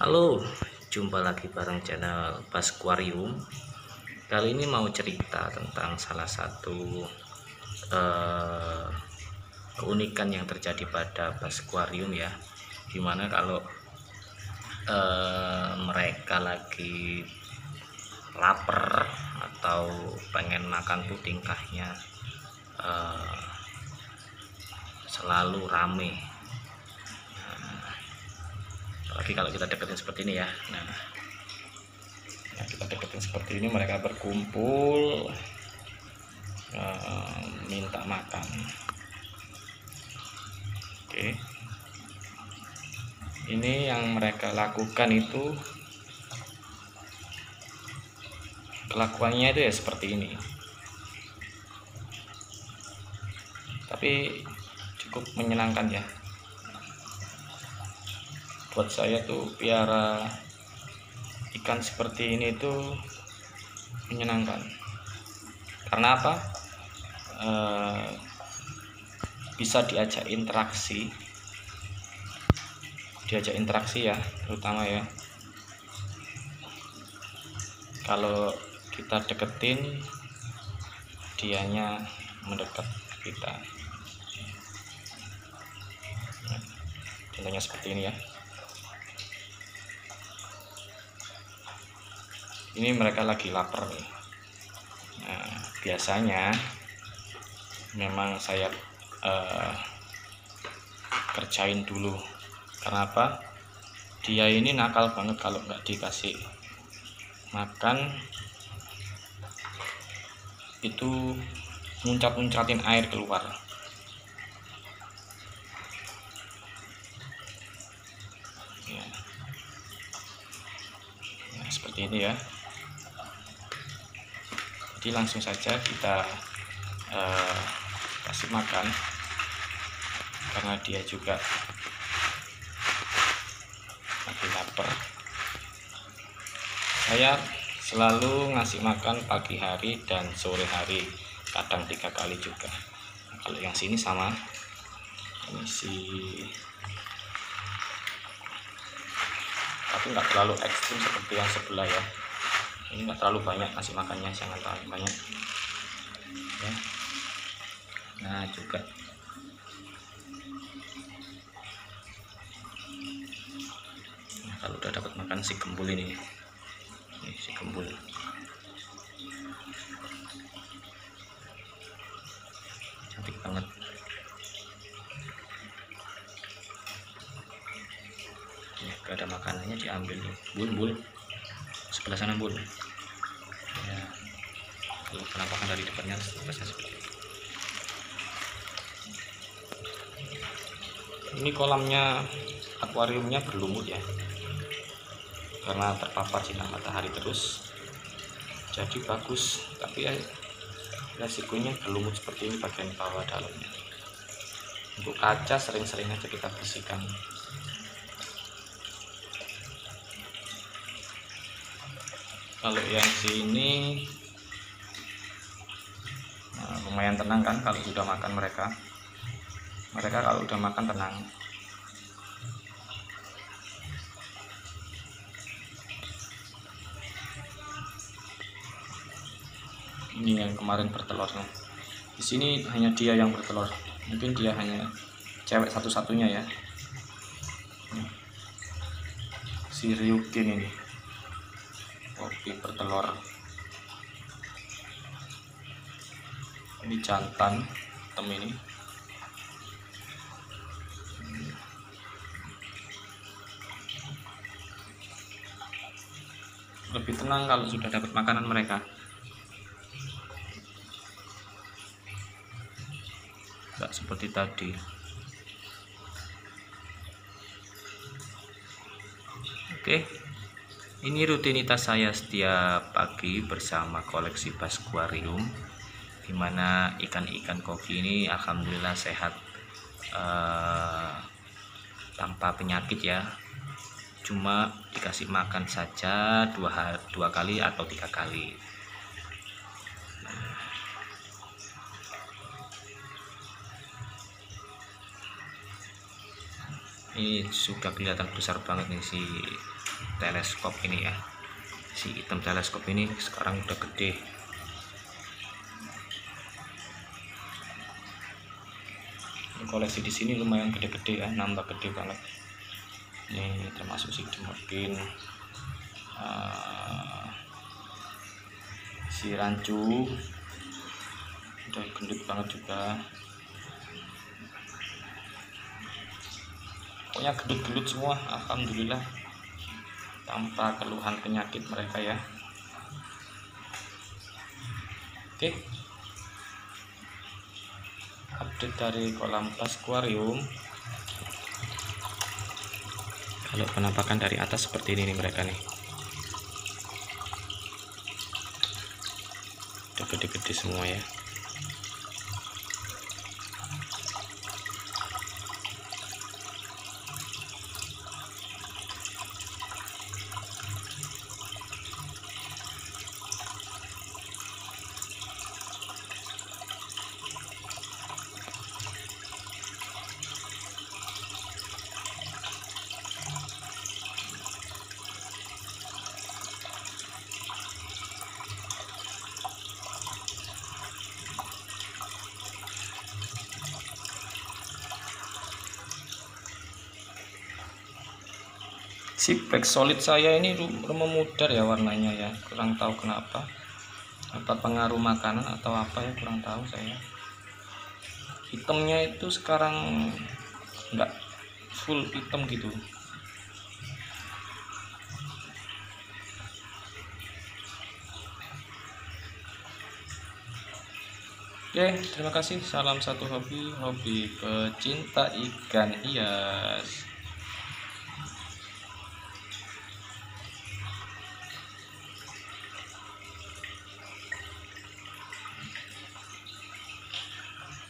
Halo, jumpa lagi bareng channel Basquarium. Kali ini mau cerita tentang salah satu eh, keunikan yang terjadi pada Basquarium ya. Gimana kalau mereka lagi lapar atau pengen makan puding kahnya selalu rame. Apalagi kalau kita deketin seperti ini ya. Nah, kita deketin seperti ini, mereka berkumpul minta makan. Oke, ini yang mereka lakukan itu, kelakuannya itu ya seperti ini, tapi cukup menyenangkan ya. Buat saya tuh piara ikan seperti ini tuh menyenangkan. Karena apa? Bisa diajak interaksi ya, terutama ya kalau kita deketin, dianya mendekat ke kita. Contohnya seperti ini ya. Ini mereka lagi lapar nih. Nah, biasanya memang saya kerjain dulu. Karena apa? Dia ini nakal banget kalau nggak dikasih makan itu muncat-muncatin air keluar. Ya. Nah, seperti ini ya. Jadi langsung saja kita kasih makan, karena dia juga lagi lapar. Saya selalu ngasih makan pagi hari dan sore hari, kadang 3 kali juga. Nah, kalau yang sini sama, ini tapi nggak terlalu ekstrim seperti yang sebelah ya. Ini nggak terlalu banyak ngasih makannya, jangan terlalu banyak ya. Nah juga kalau udah dapat makan si gembul ini si gembul cantik banget. Ya, gak ada makanannya diambil nih. Bul sebelah sana bul ya. Kalau penampakan dari depannya seperti itu. Ini kolamnya, akuariumnya berlumut ya, karena terpapar sinar matahari terus, jadi bagus. Tapi ya resikonya berlumut seperti ini bagian bawah dalamnya. Untuk kaca sering-sering aja kita bersihkan. Kalau yang sini lumayan tenang kan kalau sudah makan. Mereka kalau udah makan tenang. Ini yang kemarin bertelur. Di sini hanya dia yang bertelur. Mungkin dia hanya cewek satu-satunya ya. Si Ryukin ini. Oke, bertelur. Ini jantan hitam ini. Lebih tenang kalau sudah dapat makanan mereka. Nggak seperti tadi. Oke, ini rutinitas saya setiap pagi bersama koleksi Basquarium, dimana ikan-ikan koki ini alhamdulillah sehat tanpa penyakit ya. Cuma dikasih makan saja 2 kali atau 3 kali. Ini sudah kelihatan besar banget nih si teleskop ini ya. Si item teleskop ini sekarang udah gede. Koleksi di sini lumayan gede-gede ya, nambah gede banget. Ini termasuk si Dimorphin, si rancu udah gendut banget juga. Pokoknya gendut-gendut semua, alhamdulillah, tanpa keluhan penyakit mereka ya. Oke, update dari kolam aquarium. Kalau penampakan dari atas seperti ini nih mereka nih, udah gede-gede semua ya. Si black solid saya ini memudar ya warnanya ya, kurang tahu kenapa, apa pengaruh makanan atau apa ya, kurang tahu saya. Hitamnya itu sekarang enggak full hitam gitu. Oke, terima kasih. Salam satu hobi, hobi pecinta ikan hias.